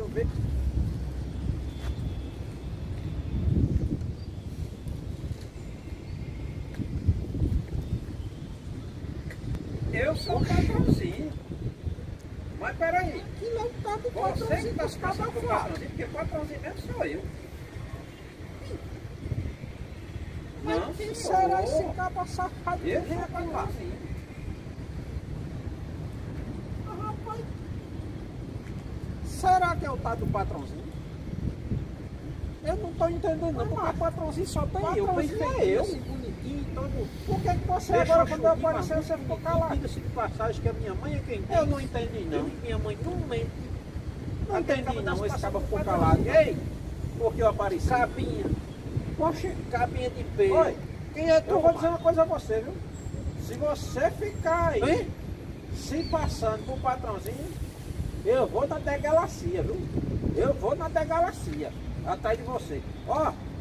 eu ver. Eu sou o patrãozinho. Mas peraí. Aquilo é o tal do Você que patrãozinho está dos se passando cabas por fora. patrãozinho, porque patrãozinho mesmo sou eu. Mas Não, quem senhor. será esse caba safado que Eu vem sou aqui lá? patrãozinho. Ah, rapaz, será que é o tal do patrãozinho? Eu não estou entendendo não, porque o patrãozinho só tem eu. Patrãozinho Bem é feito, eu. assim, bonitinho, todo. Por que que você Deixa agora, eu quando eu chutar, aparecer, mas você ficou bonitinho, calado? diga-se de passagem que a minha mãe é quem diz. Eu não entendi não. Minha mãe não mente. Não Aquele entendi cabo não, tá esse se caba passando ficou por calado. patrãozinho. Ei, porque eu apareci. Cabinha. Poxa, Cabinha de peixe. oi, quem é tu? Eu vou Opa. dizer uma coisa a você, viu? Se você ficar aí, Hein? se passando por patrãozinho, eu vou na delegacia, viu? Eu vou na delegacia, atrás de você. Ó,